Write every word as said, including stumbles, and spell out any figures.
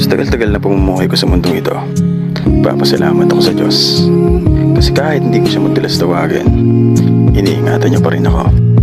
Sa tagal-tagal na pamumuhay ko sa mundong ito, papasalamat ako sa Diyos. Kasi kahit hindi ko siya madalas tawagin, iniingatan niya pa rin ako.